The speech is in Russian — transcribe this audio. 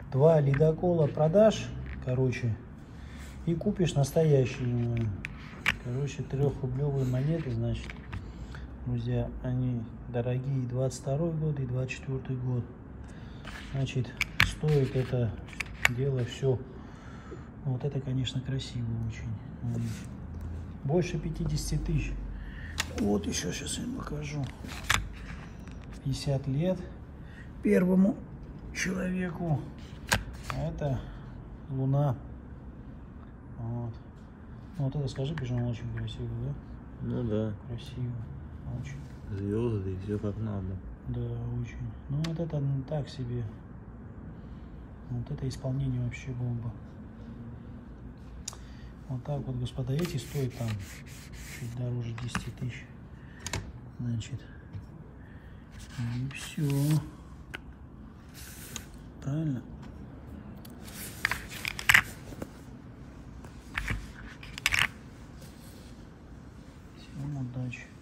2 ледокола продашь, короче, и купишь настоящие. Короче, 3-рублевые монеты, значит, друзья, они дорогие. 22 год и 24 год. Значит, стоит это дело все. Вот это, конечно, красиво очень. Больше 50 тысяч. Вот еще сейчас я им покажу. 50 лет первому человеку. А это Луна. Вот. Вот это, скажи, пижон, очень красиво, да? Ну да. Красиво. Очень. Звезды и все как надо. Да, очень. Ну вот это так себе. Вот это исполнение вообще бомба. Вот так вот, господа, эти стоят там чуть дороже 10 тысяч. Значит, и все. Правильно? Всем удачи.